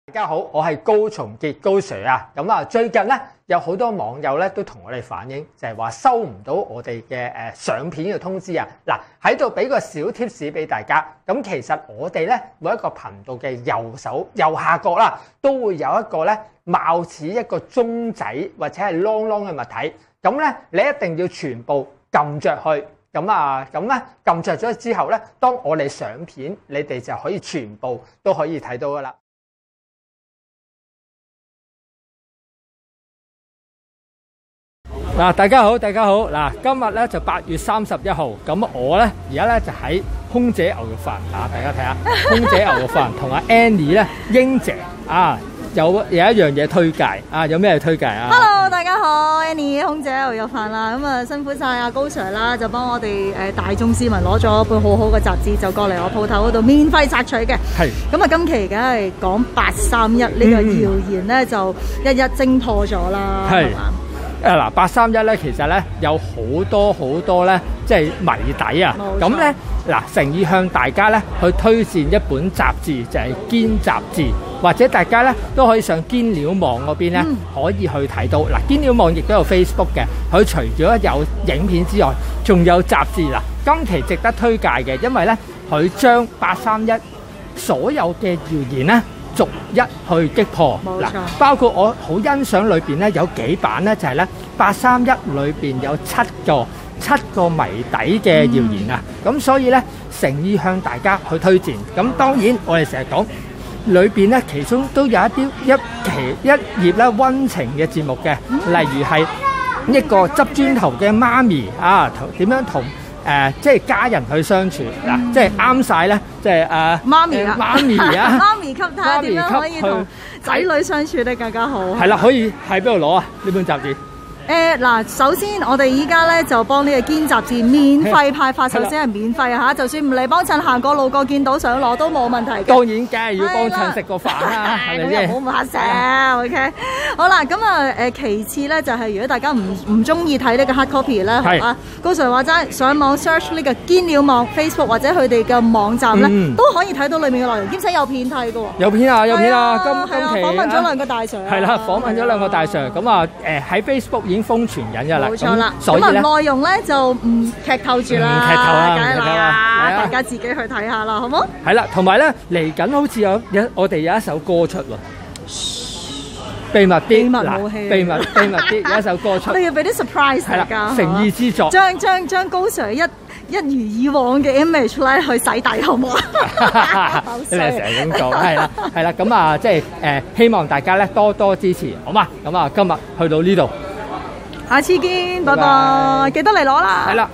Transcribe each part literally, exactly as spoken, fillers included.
大家好，我係高松傑高 Sir 啊。咁啊，最近咧有好多網友咧都同我哋反映，就係話收唔到我哋嘅誒相片嘅通知啊。嗱，喺度俾個小貼士俾大家。咁其實我哋咧每一個頻道嘅右手右下角啦，都會有一個咧貌似一個鐘仔或者係啷啷嘅物體。咁咧你一定要全部撳着去。咁啊，咁咧撳着咗之後咧，當我哋相片，你哋就可以全部都可以睇到噶啦。嗱，大家好，大家好。嗱，今日咧就八月三十一號，咁我咧而家咧就喺空姐牛肉飯啊，大家睇下空姐牛肉飯同阿 Annie 咧，英姐啊，有有一樣嘢推介啊，有咩推介啊 ？Hello， 大家好 ，Annie 空姐牛肉飯啦，咁啊辛苦晒阿高 Sir 啦，就幫我哋誒大眾市民攞咗本好好嘅雜誌，就過嚟我鋪頭嗰度免費索取嘅。係。咁啊，今期梗係講八三一呢個謠言咧，就一一偵破咗啦，係嘛？誒嗱， 八三一咧，其實咧有好多好多咧，即係謎底啊！咁咧嗱，誠意向大家咧去推薦一本雜誌，就係、是、堅雜誌，或者大家咧都可以上堅料網嗰邊咧，嗯、可以去睇到。嗱，堅料網亦都有 Facebook 嘅，佢除咗有影片之外，仲有雜誌啦。今期值得推介嘅，因為咧佢將八三一所有嘅謠言咧，逐一去擊破，嗱，包括我好欣賞裏邊咧有幾版咧，就係咧八三一裏邊有七個七個謎底嘅謠言啊，咁、嗯、所以咧誠意向大家去推薦。咁當然我哋成日講裏邊咧，其中都有一啲一期一頁咧溫情嘅節目嘅，例如係一個執磚頭嘅媽咪啊，點樣同誒、呃，即係家人去相處嗱、嗯，即係啱晒咧，即係誒、呃、媽咪啊，媽咪啊， 媽咪級睇下點樣可以同仔女相處得更加好。 係啦，可以喺邊度攞啊？呢本雜誌？ 誒嗱，首先我哋依家咧就幫呢個堅雜誌免費派發，首先係免費嚇，就算唔嚟幫襯，行過路過見到想攞都冇問題嘅。 當然梗係要幫襯食個飯啦，係咪先？ 唔好唔嚇聲 ，OK。好啦，咁啊誒，其次咧就係如果大家唔唔中意睇呢個 hard copy 咧，啊高 Sir 話齋上網 search 呢個堅料網 Facebook 或者佢哋嘅網站咧，都可以睇到裡面嘅內容，兼且有片睇嘅喎。 有片啊，有片啊，今今期訪問咗兩個大 Sir。 係啦，訪問咗兩個大 Sir，咁啊誒喺 Facebook。已經瘋傳緊㗎啦， 冇錯啦。 所以咧內容咧就唔劇透住啦， 唔劇透啊， 梗係啦，大家自己去睇下啦，好冇？ 係啦，同埋咧嚟緊好似有有我哋有一首歌出喎，秘密啲， 秘密武器， 秘密秘密啲有一首歌出， 我哋要俾啲 surprise 大家， 誠意之作， 將將將高 Sir 一一如以往嘅 image 咧去洗底，好唔好啊？ 你哋成日咁做，係啦係啦，咁啊即係誒希望大家咧多多支持，好嘛？咁啊今日去到呢度。 下次見，拜拜！記得嚟攞啦。 係啦。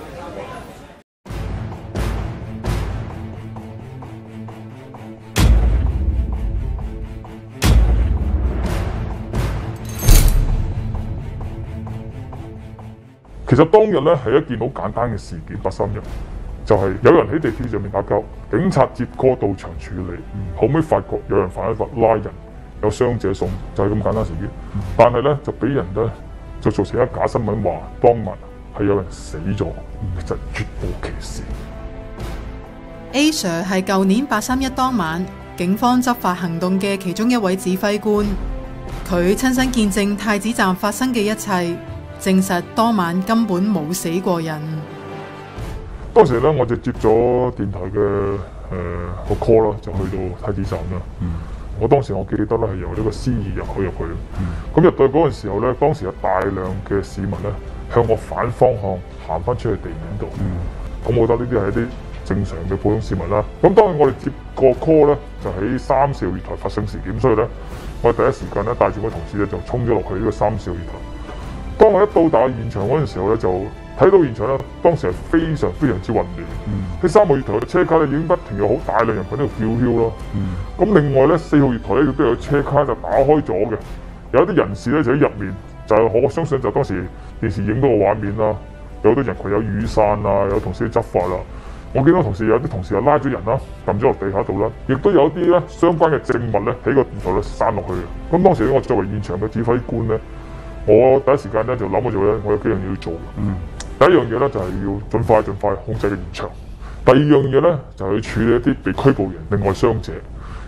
其實當日咧係一件好簡單嘅事件，八三一就係、是、有人喺地鐵上面打交，警察接過到場處理，嗯、後尾發覺有人犯咗法拉人，有傷者送，就係、是、咁簡單事件。嗯、但係咧就俾人咧。就做成一假新聞話，當晚係有人死咗，就絕無其事。 A Sir 係舊年八三一當晚警方執法行動嘅其中一位指揮官，佢親身見證太子站發生嘅一切，證實當晚根本冇死過人。 當時咧，我就接咗電台嘅誒個 call 啦，就去到太子站啦。嗯我當時我記得咧係由呢個 C 二入去入去，咁入到嗰陣時候咧，當時有大量嘅市民咧向我反方向行翻出去地面度，咁、嗯、我覺得呢啲係一啲正常嘅普通市民啦。咁當然我哋接個 call 咧就喺三兆月台發生事件，所以咧我第一時間咧帶住我同事咧就衝咗落去呢個三兆月台。當我一到達現場嗰陣時候咧，就睇到現場咧，當時係非常非常之混亂。喺、嗯、三號月台嘅車卡咧已經不停有好大量人群喺度叫囂咯。咁、嗯、另外咧，四號月台咧亦都有車卡就打開咗嘅，有啲人士咧就喺入面，就係我相信就當時電視影到個畫面啦。有好多人群有雨傘啊，有同事去執法啦。我見到同事有啲同事又拉咗人啦，撳咗落地下度啦，亦都有啲咧相關嘅證物咧喺個電台度散落去嘅。咁當時咧，我作為現場嘅指揮官咧，我第一時間咧就諗咗做咧，我有幾樣嘢要做。嗯，第一樣嘢咧就係要盡快盡快控制嘅現場。第二樣嘢咧就係去處理一啲被拘捕人、另外傷者。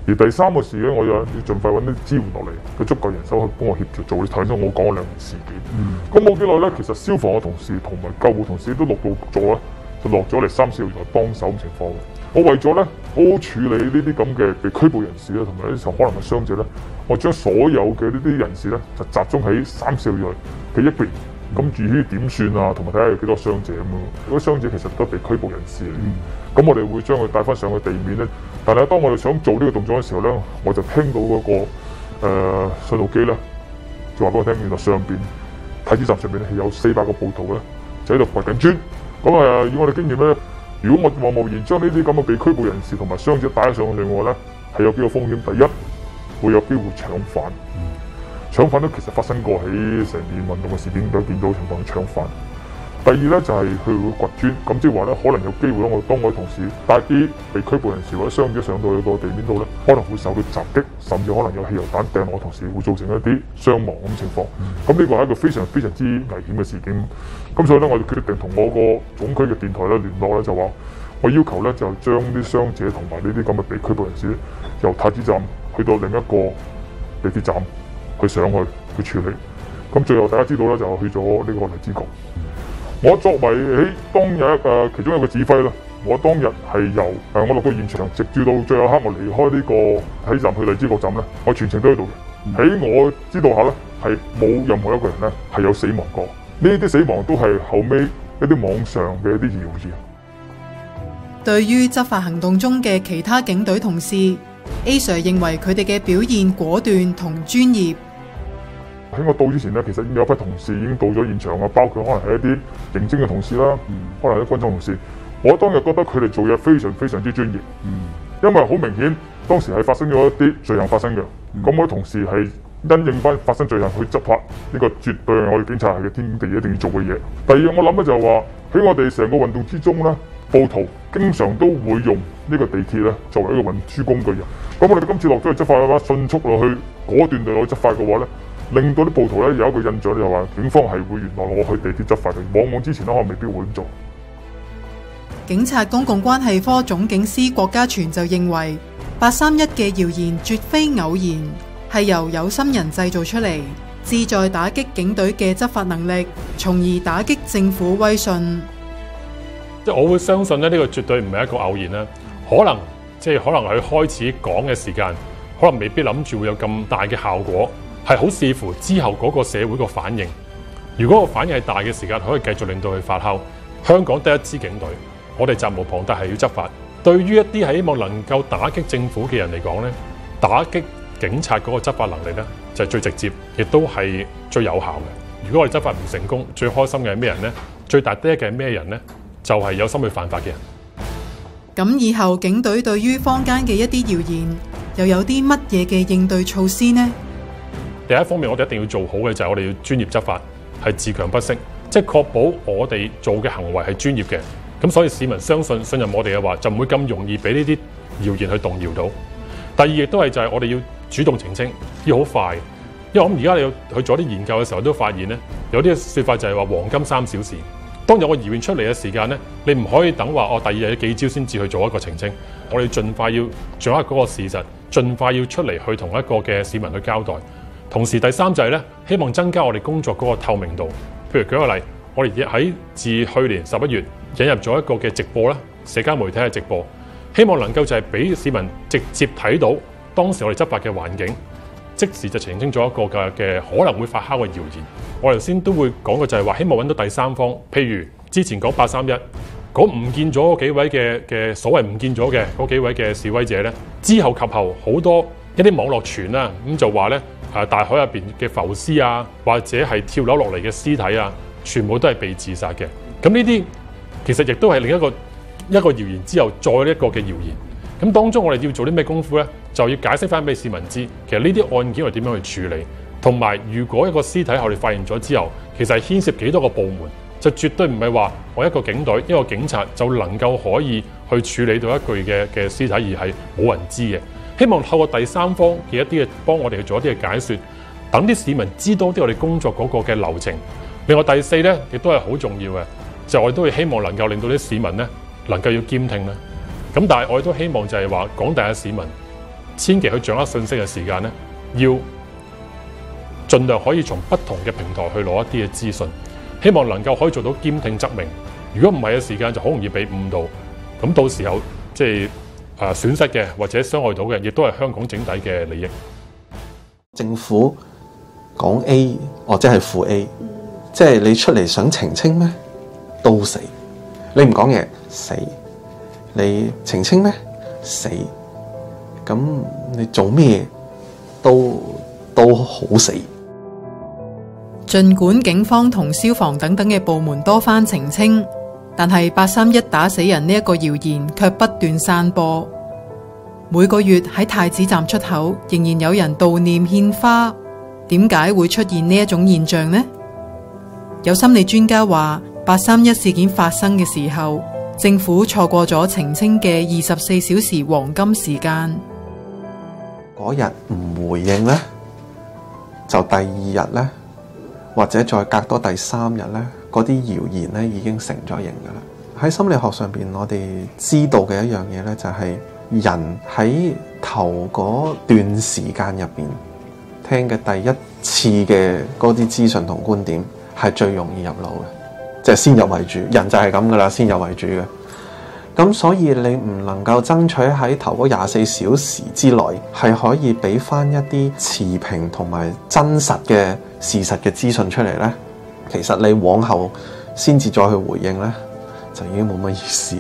而第三個事咧，我又要盡快揾啲支援落嚟，佢足夠人手去幫我協調做。頭先我講咗兩件事件，咁冇幾耐咧，其實消防嘅同事同埋救護同事都陸續咗咧，就落咗嚟三四號台幫手咁情況。我為咗咧好好處理呢啲咁嘅被拘捕人士咧，同埋呢啲可能嘅傷者咧，我將所有嘅呢啲人士咧就集中喺三四號台嘅一邊。咁至於點算啊，同埋睇下有幾多傷者咁咯。嗰啲傷者其實都係被拘捕人士嚟嘅，咁、嗯、我哋會將佢帶翻上去地面咧。但係當我哋想做呢個動作嘅時候咧，我就聽到嗰、那個誒、呃、信號機咧，就話俾我聽，原來上邊太子站上邊咧係有四百個暴徒咧，就喺度掘緊磚。咁啊、呃，以我哋經驗咧，如果我貿貿然將呢啲咁嘅被拘捕人士同埋傷者帶上去，另外咧係有幾個風險。第一，會有機會搶犯。嗯搶犯咧，其實發生過喺成年運動嘅事件都見到情況搶犯。第二咧就係佢會掘磚，咁即係話咧可能有機會咧，我當我同事帶啲被拘捕人士或者傷者上到去個地面度咧，可能會受到襲擊，甚至可能有汽油彈掟我同事，會造成一啲傷亡咁情況。咁呢個係一個非常非常之危險嘅事件。咁所以咧，我就決定同我個總區嘅電台咧聯絡咧，就話我要求咧就將啲傷者同埋呢啲咁嘅被拘捕人士咧，由太子站去到另一個地鐵站。去上去去處理，咁最後大家知道咧，就去咗呢個荔枝角。我作為喺當日誒、呃、其中一個指揮啦，我當日係由誒、呃、我落到現場，直至到最後刻我離開呢個喺站去荔枝角站咧，我全程都喺度嘅。喺、嗯、我知道下咧，係冇任何一個人咧係有死亡過。呢啲死亡都係後尾一啲網上嘅一啲謠言。 對於執法行動中嘅其他警隊同事，A Sir 認為佢哋嘅表現果斷同專業。 喺我到之前咧，其實已經有批同事已經到咗現場啊，包括可能係一啲刑偵嘅同事啦，嗯、可能係啲軍裝同事。我當日覺得佢哋做嘢非常非常之專業，嗯、因為好明顯當時係發生咗一啲罪行發生嘅。咁、嗯、我啲同事係因應翻發生罪行去執法，呢、這個絕對係我哋警察係嘅天地一定要做嘅嘢。第二樣我諗咧就係話喺我哋成個運動之中咧，暴徒經常都會用呢個地鐵咧作為一個運輸工具人。咁我哋今次落咗去執法嘅話，迅速落去果斷地落去執法嘅話咧，令到啲暴徒咧有一個印象就話警方係會原來我去地鐵執法嘅，往往之前咧可能未必會咁做。 警察公共關係科總警司郭家全就認為，八三一嘅謠言絕非偶然，係由有心人製造出嚟，旨在打擊警隊嘅執法能力，從而打擊政府威信。 即係我會相信咧，呢個絕對唔係一個偶然啦，可能。即係可能佢開始講嘅時間，可能未必諗住會有咁大嘅效果，係好視乎之後嗰個社會個反應。如果個反應係大嘅時間，可以繼續令到佢發酵。香港得一支警隊，我哋責無旁貸係要執法。對於一啲係希望能夠打擊政府嘅人嚟講咧，打擊警察嗰個執法能力咧，就係最直接，亦都係最有效嘅。如果我哋執法唔成功，最開心嘅係咩人咧？最大得益嘅係咩人咧？就係有心去犯法嘅人。 咁以後警隊對於坊間嘅一啲謠言，又有啲乜嘢嘅應對措施呢？ 第一方面，我哋一定要做好嘅就係我哋要專業執法，係自強不息，即係確保我哋做嘅行為係專業嘅。咁所以市民相信、信任我哋嘅話，就唔會咁容易俾呢啲謠言去動搖到。第二亦都係就係我哋要主動澄清，要好快。因為我諗而家你去做啲研究嘅時候，都發現咧，有啲説法就係話黃金三小時。當有個謠言出嚟嘅時間咧，你唔可以等話哦，第二日幾朝先至去做一個澄清。我哋盡快要掌握嗰個事實，盡快要出嚟去同一個嘅市民去交代。同時第三就係咧，希望增加我哋工作嗰個透明度。譬如舉個例，我哋喺自去年十一月引入咗一個嘅直播啦，社交媒體嘅直播，希望能夠就係俾市民直接睇到當時我哋執法嘅環境。即時就澄清咗一個嘅嘅可能會發酵嘅謠言。我頭先都會講過就係話，希望揾到第三方，譬如之前講八三一嗰唔見咗嗰幾位嘅嘅所謂唔見咗嘅嗰幾位嘅示威者咧，之後及後好多一啲網絡傳啦，咁就話咧誒大海入邊嘅浮屍啊，或者係跳樓落嚟嘅屍體啊，全部都係被自殺嘅。咁呢啲其實亦都係另一個一個謠言之後再一個嘅謠言。咁當中我哋要做啲咩功夫咧？就要解釋翻俾市民知，其實呢啲案件係點樣去處理，同埋如果一個屍體我哋發現咗之後，其實係牽涉幾多個部門，就絕對唔係話我一個警隊一個警察就能夠可以去處理到一具嘅嘅屍體，而係冇人知嘅。希望透過第三方嘅一啲嘅幫我哋去做一啲嘅解說，等啲市民知道啲我哋工作嗰個嘅流程。另外第四咧，亦都係好重要嘅，就我哋都會希望能夠令到啲市民咧能夠要兼聽啦。咁但係我哋都希望就係話廣大嘅市民， 千祈去掌握信息嘅時間咧，要盡量可以從不同嘅平台去攞一啲嘅資訊，希望能夠可以做到兼聽則明。如果唔係嘅時間，就好容易被誤導。咁到時候即係誒損失嘅或者傷害到嘅，亦都係香港整體嘅利益。 政府講 A 或者係負 A， 即係你出嚟想澄清咩？都死。你唔講嘢死，你澄清咩？死。咁你做咩都都好死。 儘管警方同消防等等嘅部門多番澄清，但係八三一打死人呢一個謠言卻不斷散播。每個月喺太子站出口仍然有人悼念獻花，點解會出現呢一種現象呢？有心理專家話，八三一事件發生嘅時候，政府錯過咗澄清嘅二十四小時黃金時間。 嗰日唔回應呢，就第二日呢，或者再隔多第三日呢，嗰啲謠言呢已經成咗形㗎喇。喺心理學上邊，我哋知道嘅一樣嘢呢，就係人喺頭嗰段時間入邊聽嘅第一次嘅嗰啲資訊同觀點係最容易入腦嘅，即係先入為主。人就係咁噶啦，先入為主嘅。咁所以你唔能夠爭取喺頭嗰廿四小時之內係可以俾翻一啲持平同埋真實嘅事實嘅資訊出嚟呢，其實你往後先至再去回應呢，就已經冇乜意思。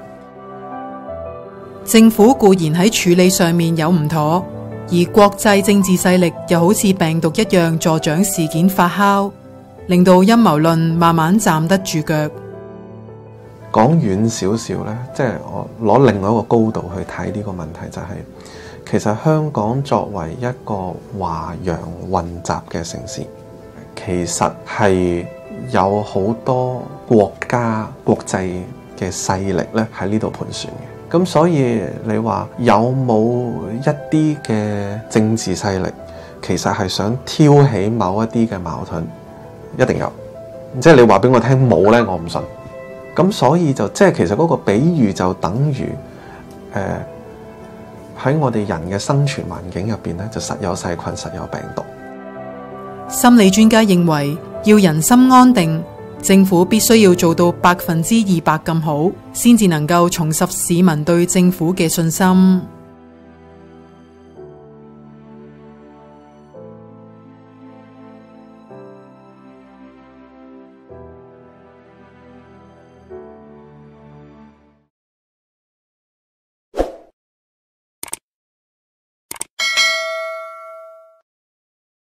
政府固然喺處理上面有唔妥，而國際政治勢力又好似病毒一樣助長事件發酵，令到陰謀論慢慢站得住腳。 講遠少少呢，即係我攞另外一個高度去睇呢個問題，就係其實香港作為一個華洋混雜嘅城市，其實係有好多國家國際嘅勢力咧喺呢度盤旋嘅。咁所以你話有冇一啲嘅政治勢力其實係想挑起某一啲嘅矛盾？一定有。即係你話俾我聽冇呢，我唔信。咁所以就即係其實嗰個比喻就等於誒喺我哋人嘅生存環境入邊咧，就實有細菌，實有病毒。 心理專家認為，要人心安定，政府必須要做到百分之二百咁好，先至能夠重拾市民對政府嘅信心。